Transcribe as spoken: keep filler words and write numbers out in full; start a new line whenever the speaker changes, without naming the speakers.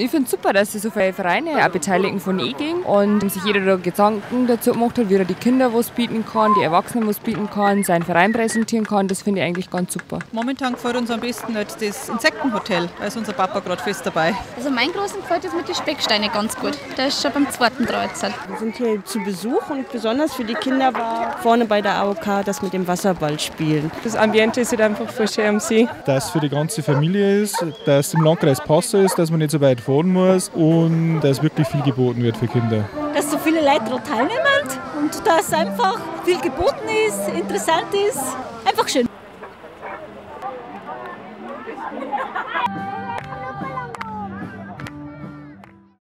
Ich finde es super, dass sich so viele Vereine auch beteiligen von E G und sich jeder da Gedanken dazu gemacht hat, wie er die Kinder was bieten kann, die Erwachsenen was bieten kann, seinen Verein präsentieren kann. Das finde ich eigentlich ganz super.
Momentan gefällt uns am besten halt das Insektenhotel. Da ist unser Papa gerade fest dabei.
Also mein Großen gefällt das mit den Specksteinen ganz gut. Der ist schon beim zweiten dran jetzt.
Wir sind hier zu Besuch und besonders für die Kinder war vorne bei der A O K das mit dem Wasserball spielen.
Das Ambiente ist halt einfach voll schön am See.
Dass es für die ganze Familie ist, dass es im Landkreis Passau ist, dass man nicht so weit fahren muss und dass wirklich viel geboten wird für Kinder.
Dass so viele Leute daran teilnehmen und dass einfach viel geboten ist, interessant ist.